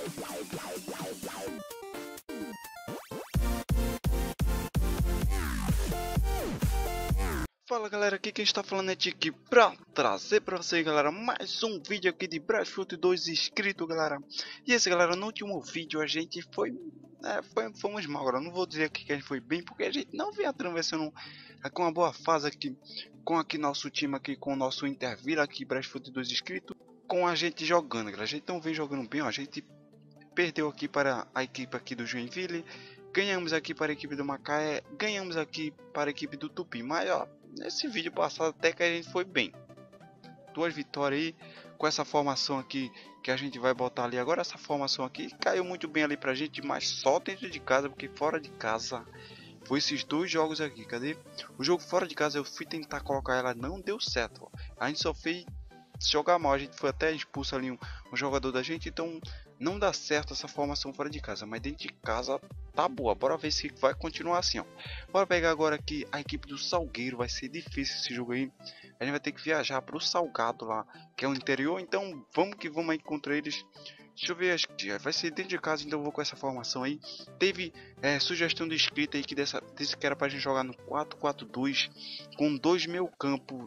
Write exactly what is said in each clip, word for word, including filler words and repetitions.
Fala galera, aqui quem está falando é Tiki pra trazer pra vocês, galera, mais um vídeo aqui de Brasfoot dois inscrito, galera. E esse, galera, no último vídeo a gente foi, é, foi fomos mal, galera. Não vou dizer aqui que a gente foi bem, porque a gente não vinha atravessando é, com uma boa fase aqui, com aqui nosso time aqui, com o nosso Intervila aqui, Brasfoot dois inscrito, com a gente jogando, galera. A gente não vem jogando bem, ó. A gente perdeu aqui para a equipe aqui do Joinville, ganhamos aqui para a equipe do Macaé, ganhamos aqui para a equipe do Tupi, mas ó, nesse vídeo passado até que a gente foi bem. Duas vitórias aí, com essa formação aqui que a gente vai botar ali agora. Essa formação aqui caiu muito bem ali pra gente, mas só dentro de casa, porque fora de casa foi esses dois jogos aqui. Cadê? O jogo fora de casa eu fui tentar colocar ela, não deu certo, ó. A gente só fez jogar mal, a gente foi até expulso ali um, um jogador da gente, então não dá certo essa formação fora de casa, mas dentro de casa tá boa. Bora ver se vai continuar assim, ó. Bora pegar agora aqui a equipe do Salgueiro. Vai ser difícil esse jogo aí, a gente vai ter que viajar para o Salgado lá, que é o interior, então vamos que vamos aí contra eles. Deixa eu ver, acho que vai ser dentro de casa, então eu vou com essa formação aí. Teve é, sugestão de inscrito aí que dessa, disse que era pra gente jogar no quatro quatro dois com dois meio campo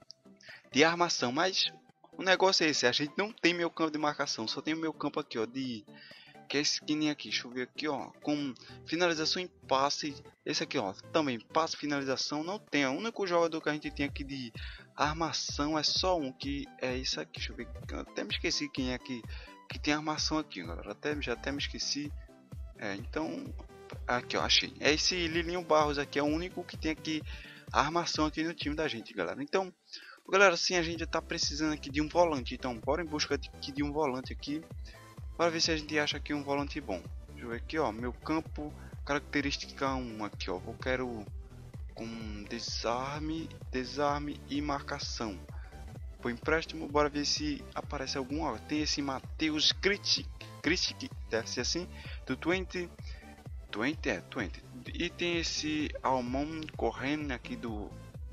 de armação, mas o negócio é esse, a gente não tem meio campo de marcação, só tem o meu campo aqui, ó, de que é esse skin aqui. Deixa eu ver aqui, ó, com finalização em passe. Esse aqui, ó, também passe, finalização não tem. O único jogador que a gente tem aqui de armação é só um, que é isso aqui. Deixa eu ver, eu até me esqueci quem é aqui que tem armação aqui, galera. Até já até me esqueci. É, então aqui, ó, achei. É esse Lilinho Barros aqui, é o único que tem aqui a armação aqui no time da gente, galera. Então, galera, sim, a gente tá precisando aqui de um volante, então bora em busca de, de um volante aqui, para ver se a gente acha aqui um volante bom. Deixa eu ver aqui, ó, meu campo, característica um aqui, ó, eu quero com desarme, desarme e marcação. Por empréstimo, bora ver se aparece algum, ó, tem esse Matheus Critic, Critic, deve ser assim, do vinte, vinte, é, vinte, e tem esse Almon correndo aqui do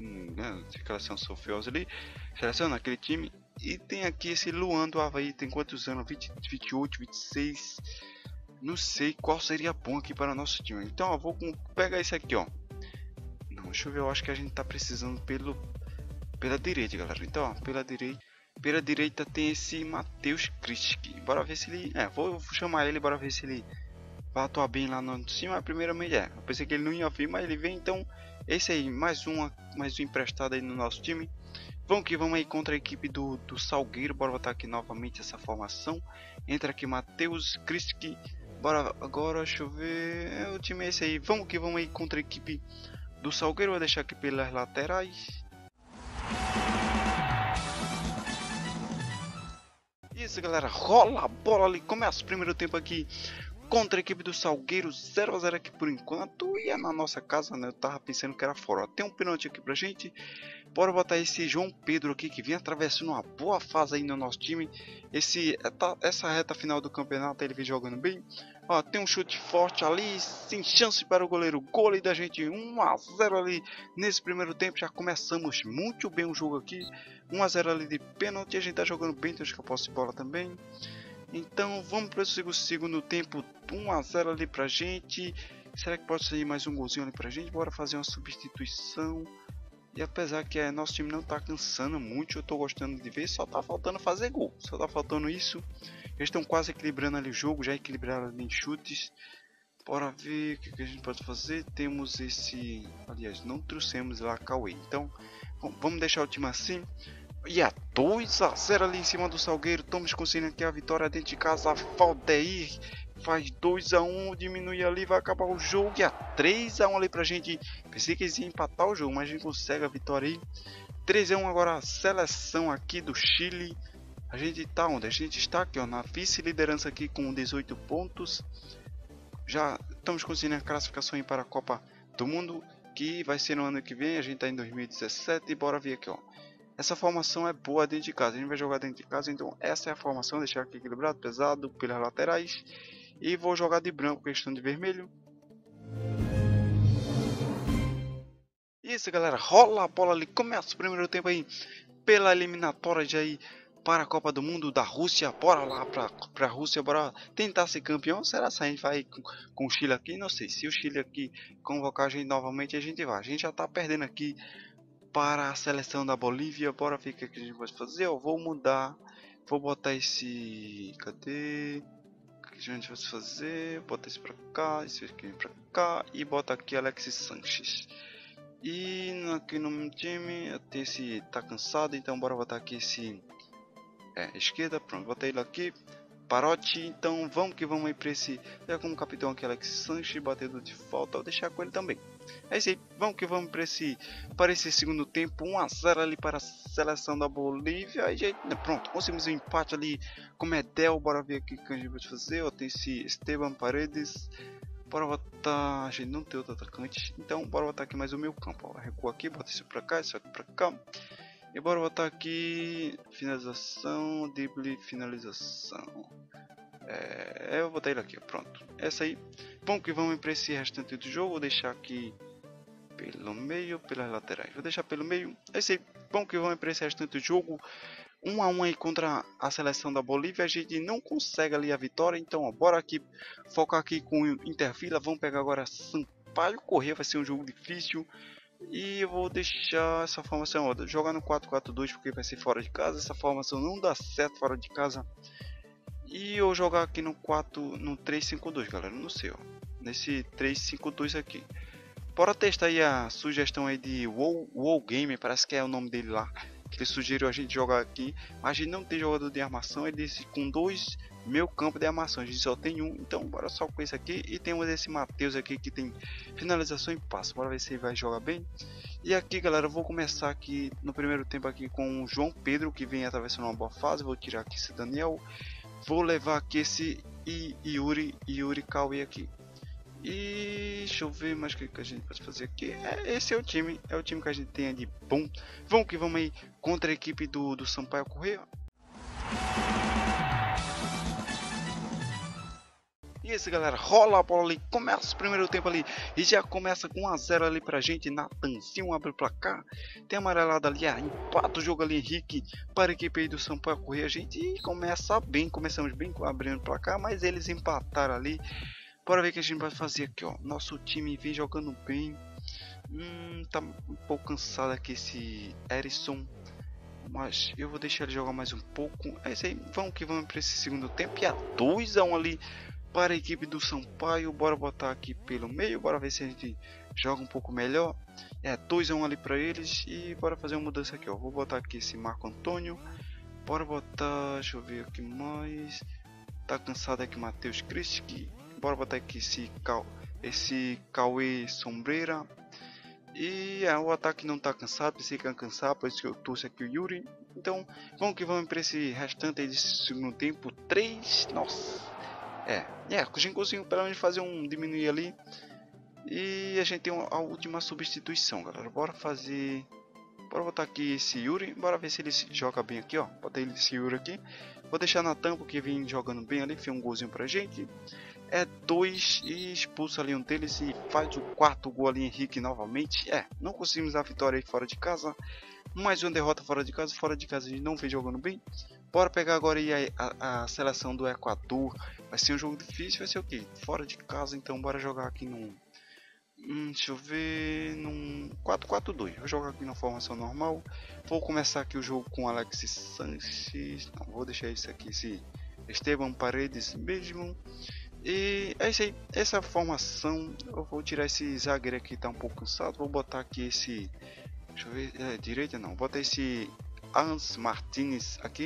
seleção Sofiosa ali, seleciona aquele time. E tem aqui esse Luan do Havaí, tem quantos anos? vinte, vinte e oito, vinte e seis. Não sei qual seria bom aqui para o nosso time. Então eu vou pegar esse aqui, ó. Não, deixa eu ver, eu acho que a gente tá precisando pelo pela direita, galera. Então, ó, pela direita, pela direita tem esse Matheus Christic. Bora ver se ele, é, vou chamar ele, bora ver se ele vai atuar bem lá no cima. Primeiramente, é, eu pensei que ele não ia vir, mas ele vem. Então esse aí, mais uma, mais um emprestado aí no nosso time. Vamos que vamos aí contra a equipe do, do Salgueiro. Bora botar aqui novamente essa formação. Entra aqui Matheus Christic. Bora agora, deixa eu ver, o time é esse aí. Vamos que vamos aí contra a equipe do Salgueiro. Vou deixar aqui pelas laterais. Isso, galera, rola a bola ali. Começa o primeiro tempo aqui contra a equipe do Salgueiro, zero a zero aqui por enquanto. E é na nossa casa, né? Eu tava pensando que era fora. Tem um pênalti aqui pra gente. Bora botar esse João Pedro aqui, que vem atravessando uma boa fase aí no nosso time. Esse, essa reta final do campeonato ele vem jogando bem. Ó, tem um chute forte ali, sem chance para o goleiro. Gol da gente, um a zero ali nesse primeiro tempo. Já começamos muito bem o jogo aqui. um a zero ali de pênalti. A gente tá jogando bem, tem que posse de bola também. Então vamos para o segundo tempo, um a zero ali pra gente. Será que pode sair mais um golzinho ali pra gente? Bora fazer uma substituição. E apesar que é, nosso time não tá cansando muito, eu tô gostando de ver, só tá faltando fazer gol. Só tá faltando isso. Eles estão quase equilibrando ali o jogo, já equilibraram ali em chutes. Bora ver o que, que a gente pode fazer. Temos esse, aliás, não trouxemos lá Cauê. Então vamos deixar o time assim. E a dois a zero ali em cima do Salgueiro. Estamos conseguindo aqui a vitória dentro de casa. A Valdeir faz dois a um, diminui ali, vai acabar o jogo. E a três a um ali pra gente. Pensei que eles iam empatar o jogo, mas a gente consegue a vitória aí. três a um agora a seleção aqui do Chile. A gente tá onde? A gente está aqui, ó, na vice-liderança aqui com dezoito pontos. Já estamos conseguindo a classificação aí para a Copa do Mundo, que vai ser no ano que vem. A gente tá em dois mil e dezessete e bora ver aqui, ó. Essa formação é boa dentro de casa, a gente vai jogar dentro de casa, então essa é a formação, deixar aqui equilibrado, pesado, pelas laterais. E vou jogar de branco, questão de vermelho. Isso, galera, rola a bola ali, começa o primeiro tempo aí, pela eliminatória de aí para a Copa do Mundo da Rússia. Bora lá para a Rússia, bora tentar ser campeão. Será que a gente vai com, com o Chile aqui? Não sei. Se o Chile aqui convocar a gente novamente, a gente vai. A gente já tá perdendo aqui para a seleção da Bolívia. Bora ver o que a gente vai fazer. Eu vou mudar. Vou botar esse... Cadê? O que a gente vai fazer? Bota esse pra cá, esse aqui pra cá. E bota aqui Alexis Sanches. E aqui no meu time, até esse tá cansado, então bora botar aqui esse... É, esquerda, pronto, botei ele aqui. Parote, então vamos que vamos aí pra esse... Já como capitão aqui Alexis Sanches, batedor de falta, vou deixar com ele também. É isso aí, vamos que vamos para esse, para esse segundo tempo, um a zero ali para a seleção da Bolívia. Aí, gente, pronto, conseguimos um empate ali com o Medel. Bora ver aqui o que a gente vai fazer. Ó, tem esse Esteban Paredes. Bora botar, a gente não tem outro atacante, então bora botar aqui mais o meu campo. Ó, recua aqui, bota isso para cá, isso aqui para cá. E bora botar aqui finalização, drible, finalização. É, eu vou botar ele aqui, pronto. Essa aí. Vamos que vamos para esse restante do jogo. Vou deixar aqui pelo meio, pelas laterais. Vou deixar pelo meio. Esse aí. Vamos que vamos para esse restante do jogo. Um a um aí contra a seleção da Bolívia. A gente não consegue ali a vitória. Então, ó, bora aqui focar aqui com o Intervila. Vamos pegar agora Sampaio Corrêa. Vai ser um jogo difícil. E eu vou deixar essa formação, ó, jogar no quatro quatro dois porque vai ser fora de casa. Essa formação não dá certo fora de casa. E eu jogar aqui no quatro, no três cinco dois, galera, não sei, ó. Nesse três cinco dois aqui. Bora testar aí a sugestão aí de WoW, WoW Game, parece que é o nome dele lá. Que ele sugeriu a gente jogar aqui. Mas a gente não tem jogador de armação, ele disse com dois meu campo de armação. A gente só tem um, então bora só com esse aqui. E temos esse Matheus aqui que tem finalização e passe. Bora ver se ele vai jogar bem. E aqui, galera, eu vou começar aqui no primeiro tempo aqui com o João Pedro, que vem atravessando uma boa fase. Vou tirar aqui esse Daniel. Vou levar aqui esse I, Yuri, Yuri Cauê aqui. E deixa eu ver mais o que, que a gente pode fazer aqui. É, esse é o time, é o time que a gente tem de bom. Vamos que vamos aí contra a equipe do, do Sampaio Corrêa. E esse, galera, rola a bola ali, começa o primeiro tempo ali e já começa com um a zero ali pra gente. Natanzinho abre o placar, tem amarelado ali, ah, empata o jogo ali, Henrique, para a equipe aí do Sampaio Corrêa. A gente começa bem, começamos bem abrindo o placar, mas eles empataram ali. Bora ver o que a gente vai fazer aqui, ó. Nosso time vem jogando bem. Hum, tá um pouco cansado aqui esse Erisson, mas eu vou deixar ele jogar mais um pouco. É isso aí, vamos que vamos para esse segundo tempo. E a dois a um ali para a equipe do Sampaio. Bora botar aqui pelo meio, bora ver se a gente joga um pouco melhor. É dois a um ali para eles. E bora fazer uma mudança aqui, ó. Vou botar aqui esse Marco Antônio. Bora botar, deixa eu ver aqui mais. Tá cansado aqui Matheus Christ. Bora botar aqui esse, Cal, esse Cauê Sombreira. E é, o ataque não tá cansado, pensei que ia cansar, por isso que eu trouxe aqui o Yuri. Então vamos que vamos para esse restante aí desse segundo tempo. três, nossa. É, é, a gente conseguiu pelo menos fazer um diminuir ali. E a gente tem a última substituição, galera. Bora fazer... Bora botar aqui esse Yuri, bora ver se ele joga bem aqui, ó. Botei esse Yuri aqui. Vou deixar na tampa que vem jogando bem ali, fez um golzinho pra gente. É dois e expulsa ali um deles e faz o quarto gol ali, Henrique novamente. É, não conseguimos a vitória aí fora de casa. Mais uma derrota fora de casa, fora de casa a gente não vem jogando bem. Bora pegar agora aí a, a, a seleção do Equador. Vai ser um jogo difícil, vai ser o quê? Fora de casa, então bora jogar aqui num... Hum, deixa eu ver, num quatro quatro dois. Vou jogar aqui na formação normal. Vou começar aqui o jogo com Alexis Sanches. Não, vou deixar isso aqui, esse Esteban Paredes mesmo. E é isso aí, essa formação. Eu vou tirar esse zagueiro aqui, tá um pouco cansado. Vou botar aqui esse, deixa eu ver, é, direita não, vou botar esse Hans Martinez aqui.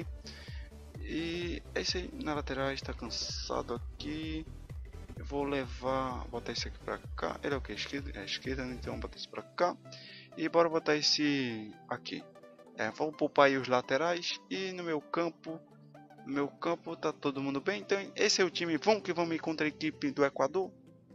E é isso aí, na lateral está cansado aqui. Eu vou levar, botar esse aqui pra cá. Ele é o que? Esquerda? É esquerda, então vou botar esse pra cá. E bora botar esse aqui. É, vou poupar aí os laterais. E no meu campo, no meu campo tá todo mundo bem. Então esse é o time. Vamos que vamos ir contra a equipe do Equador.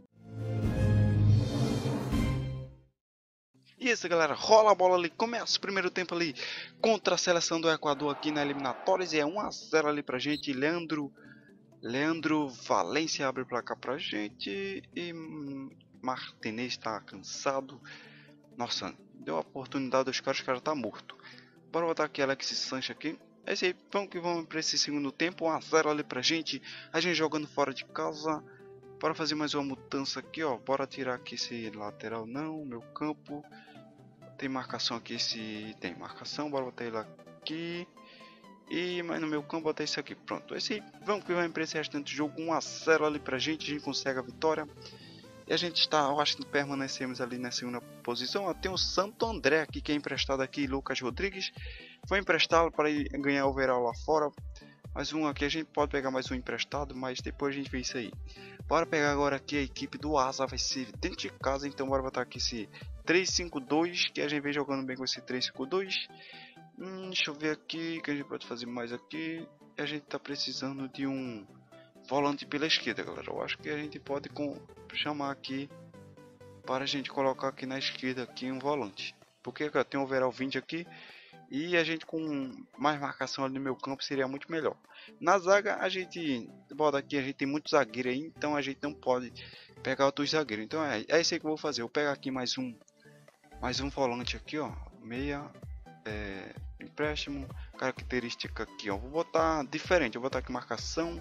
E isso, galera, rola a bola ali, começa o primeiro tempo ali contra a seleção do Equador aqui na eliminatórias. E é um a zero ali pra gente. Leandro... Leandro Valência abre o placar pra gente. E Martinez está cansado. Nossa, deu a oportunidade dos caras, os caras tá morto. Bora botar aqui Alexis Sanches aqui. É isso aí, vamos que vamos para esse segundo tempo, um a zero ali pra gente, a gente jogando fora de casa. Bora fazer mais uma mudança aqui, ó, bora tirar aqui esse lateral não, meu campo. Tem marcação aqui, se tem marcação, bora botar ele aqui. E mas no meu campo botar isso aqui, pronto. Esse aí, vamos que vai para esse restante jogo, um a zero ali pra gente, a gente consegue a vitória. E a gente está, eu acho que permanecemos ali na segunda posição. Ó, tem o Santo André aqui, que é emprestado aqui, Lucas Rodrigues. Foi emprestado para ir ganhar o overall lá fora. Mais um aqui, a gente pode pegar mais um emprestado, mas depois a gente vê isso aí. Bora pegar agora aqui a equipe do Asa, vai ser dentro de casa, então bora botar aqui esse três cinco dois, que a gente vem jogando bem com esse três cinco dois. Hum, deixa eu ver aqui, que a gente pode fazer mais aqui. A gente tá precisando de um volante pela esquerda, galera. Eu acho que a gente pode com, chamar aqui para a gente colocar aqui na esquerda aqui um volante. Porque cara, tem um overall vinte aqui. E a gente com mais marcação ali no meu campo seria muito melhor. Na zaga a gente bota aqui, a gente tem muito zagueiro aí, então a gente não pode pegar outros zagueiros. Então é, é isso aí que eu vou fazer. Eu pego aqui mais um, mais um volante aqui, ó, meia, é, empréstimo, característica aqui, ó. Vou botar diferente. Eu vou botar aqui marcação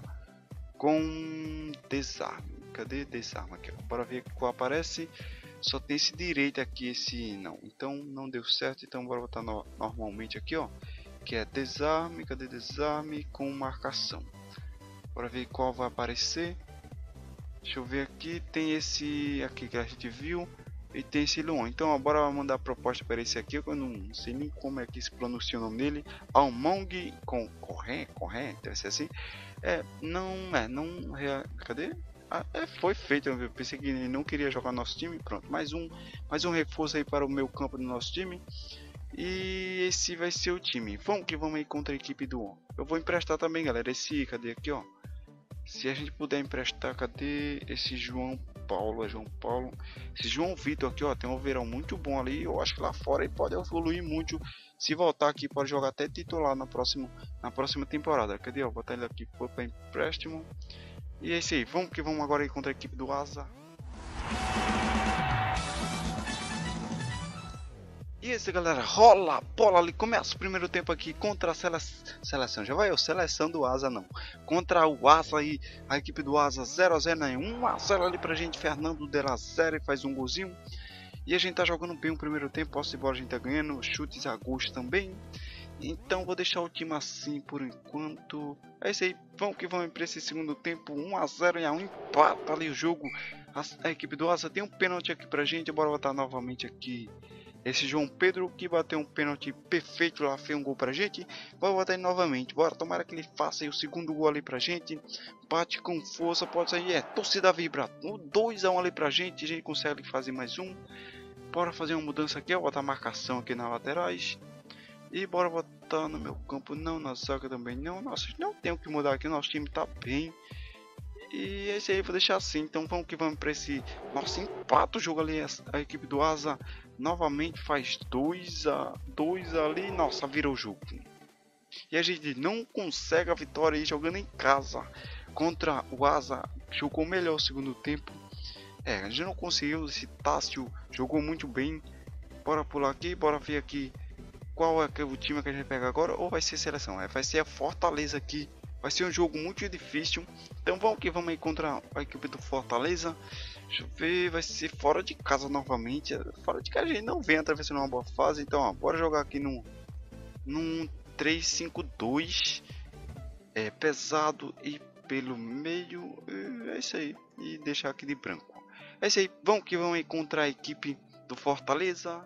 com desarme. Cadê desarme aqui? Ó. Bora ver qual aparece. Só tem esse direito aqui, esse não. Então não deu certo. Então bora botar no, normalmente aqui, ó. Que é desarme. Cadê desarme? Com marcação. Bora ver qual vai aparecer. Deixa eu ver aqui. Tem esse aqui que a gente viu. E tem esse Luon. Então ó, bora mandar a proposta para esse aqui. Eu não sei nem como é que se pronuncia o nome dele. Almong com corrente. Corrente. Deve ser assim. É. Não é. Não. Cadê? Ah, é, foi feito, eu pensei que ele não queria jogar no nosso time, pronto, mais um, mais um reforço aí para o meu campo do nosso time. E esse vai ser o time, vamos que vamos aí contra a equipe do On. Eu vou emprestar também, galera, esse, cadê aqui, ó, se a gente puder emprestar, cadê esse João Paulo, é João Paulo, esse João Vitor aqui, ó, tem um overall muito bom ali, eu acho que lá fora ele pode evoluir muito, se voltar aqui pode jogar até titular na próxima, na próxima temporada, cadê, ó, botar ele aqui para empréstimo. E é isso aí, vamos que vamos agora aí contra a equipe do Asa. E é isso aí, galera, rola a bola ali, começa o primeiro tempo aqui contra a sele... seleção, já vai eu, seleção do Asa não, contra o Asa aí, a equipe do Asa zero a zero, né? um a zero ali pra gente, Fernando Della Série faz um golzinho. E a gente tá jogando bem o primeiro tempo, posse de bola a gente tá ganhando, chutes a gosto também. Então vou deixar o time assim por enquanto. É isso aí, vamos que vamos para esse segundo tempo, um a zero e a um empata ali o jogo. A, a equipe do Asa tem um pênalti aqui pra gente, bora botar novamente aqui esse João Pedro que bateu um pênalti perfeito lá, fez um gol pra gente. Bora botar ele novamente, bora, tomara que ele faça aí o segundo gol ali pra gente. Bate com força, pode sair, é, torcida vibra, dois a um ali pra gente, a gente consegue fazer mais um. Bora fazer uma mudança aqui, ó, botar marcação aqui nas laterais. E bora botar no meu campo, não, na zaga também não. Nossa, não tem o que mudar aqui, nosso time tá bem. E é isso aí, vou deixar assim. Então vamos que vamos para esse nosso empate o jogo ali. A equipe do Asa novamente faz dois a dois ali. Nossa, virou o jogo. E a gente não consegue a vitória aí jogando em casa contra o Asa. Jogou melhor o segundo tempo. É, a gente não conseguiu. Esse Tássio jogou muito bem. Bora pular aqui, bora ver aqui qual é o time que a gente pega agora, ou vai ser seleção, é, vai ser a Fortaleza aqui, vai ser um jogo muito difícil, então vamos que vamos aí contra a equipe do Fortaleza. Deixa eu ver, vai ser fora de casa novamente, fora de casa a gente não vem atravessando uma boa fase, então ó, bora jogar aqui num, num três cinco dois, é, pesado e pelo meio, é isso aí, e deixar aqui de branco, é isso aí, vamos que vamos aí contra a equipe do Fortaleza.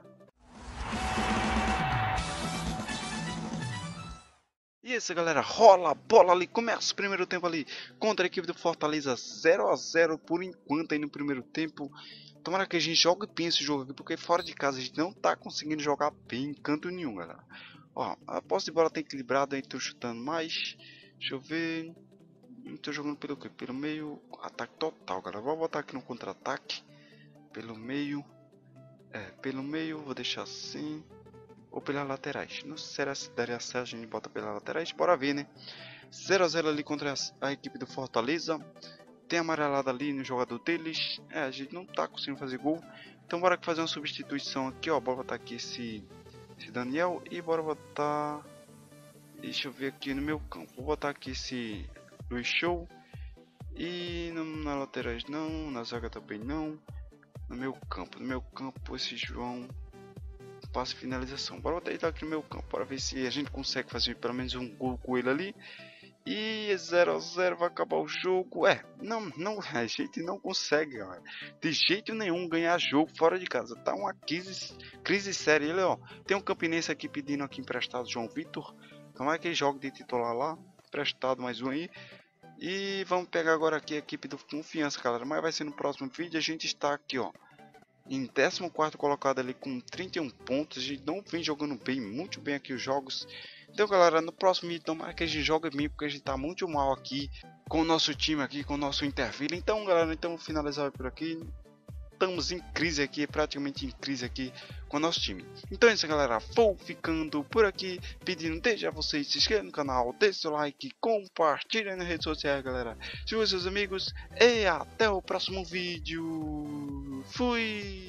E isso, galera, rola a bola ali, começa o primeiro tempo ali contra a equipe do Fortaleza, zero a zero por enquanto aí no primeiro tempo. Tomara que a gente jogue bem esse jogo aqui, porque fora de casa a gente não tá conseguindo jogar bem em canto nenhum, galera. Ó, a posse de bola tá equilibrada, aí tô chutando mais, deixa eu ver, tô jogando pelo quê? Pelo meio, ataque total, galera. Vou botar aqui no contra-ataque, pelo meio, é, pelo meio, vou deixar assim. Ou pelas laterais, não sei se daria certo, a gente bota pelas laterais, bora ver, né? zero a zero ali contra a, a equipe do Fortaleza. Tem amarelada ali no jogador deles. É, a gente não tá conseguindo fazer gol. Então bora fazer uma substituição aqui, ó. Bora botar aqui esse, esse Daniel e bora botar Deixa eu ver aqui no meu campo. Vou botar aqui esse Luiz Show. E no, na laterais não, na zaga também não. No meu campo, no meu campo esse João passe finalização. Bora botar ele aqui no meu campo, para ver se a gente consegue fazer pelo menos um gol com ele ali. E zero a zero vai acabar o jogo. É, não, não, a gente não consegue, galera. De jeito nenhum ganhar jogo fora de casa. Tá uma crise, crise séria. Ele, ó, tem um campinense aqui pedindo aqui emprestado, João Vitor. Como é que ele joga de titular lá? Emprestado mais um aí. E vamos pegar agora aqui a equipe do Confiança, galera. Mas vai ser no próximo vídeo. A gente está aqui, ó, em décimo quarto colocado ali com trinta e um pontos. A gente não vem jogando bem, muito bem aqui os jogos. Então, galera, no próximo vídeo tomara que a gente jogue bem, porque a gente tá muito mal aqui com o nosso time aqui, com o nosso Interville. Então, galera, então vou finalizar por aqui. Estamos em crise aqui, praticamente em crise aqui com o nosso time. Então é isso, galera, vou ficando por aqui, pedindo desde a vocês se inscrevam no canal, deixe seu like, compartilhem nas redes sociais, galera, siga seus amigos e até o próximo vídeo. Fui!